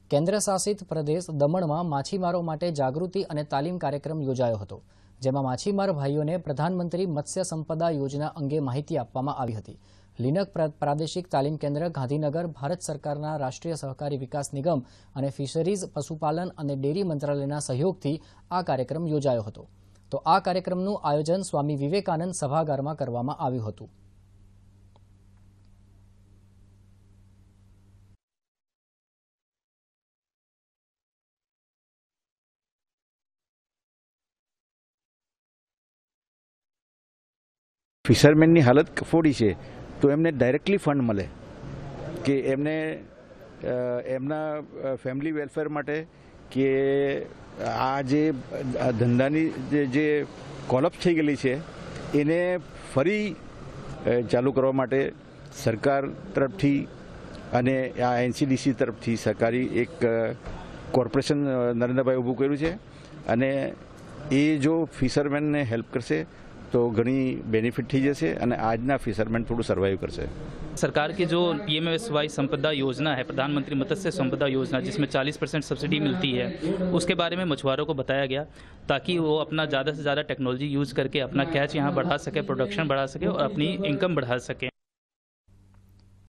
કેન્દ્ર શાસિત પ્રદેશ દમણમાં માછીમારો માટે જાગૃતિ અને તાલીમ કાર્યક્રમ યોજાયો હતો, જેમાં માછીમાર ભાઈઓને પ્રધાનમંત્રી મત્સ્ય સંપદા યોજના અંગે માહિતી આપવામાં આવી હતી। લીનક પ્રાદેશિક તાલીમ કેન્દ્ર ગાંધીનગર, ભારત સરકારના રાષ્ટ્રીય સહકારી વિકાસ નિગમ અને ફિશરીઝ, પશુપાલન અને ડેરી મંત્રાલયના સહયોગથી આ કાર્યક્રમ યોજાયો હતો। તો આ કાર્યક્રમનું આયોજન સ્વામી વિવેકાનંદ સભાગારમાં કરવામાં આવ્યું હતું। ફિશરમેનની હાલત કફોડી છે તો એમને ડાયરેક્ટલી ફંડ મળે કે એમને એમના ફેમિલી વેલફેર માટે કે આ જે ધંધાની જે કોલેપ્સ થઈ ગયેલી છે એને ફરી ચાલુ કરવા માટે સરકાર તરફથી અને આ એનસીડીસી તરફથી સરકારી એક કોર્પોરેશન નરેન્દ્રભાઈ ઊભું કર્યું છે અને એ જો ફિશરમેનને હેલ્પ કરશે तो घनी बेनिफिट थी जैसे आजना फिशरमैन थोड़ा सर्वाइव कर से। सरकार की जो पीएमएसवाई संपदा योजना है, प्रधानमंत्री मत्स्य संपदा योजना, जिसमें 40% सब्सिडी मिलती है, उसके बारे में मछुआरों को बताया गया ताकि वो अपना ज़्यादा से ज़्यादा टेक्नोलॉजी यूज़ करके अपना कैच यहाँ बढ़ा सके, प्रोडक्शन बढ़ा सके और अपनी इनकम बढ़ा सके।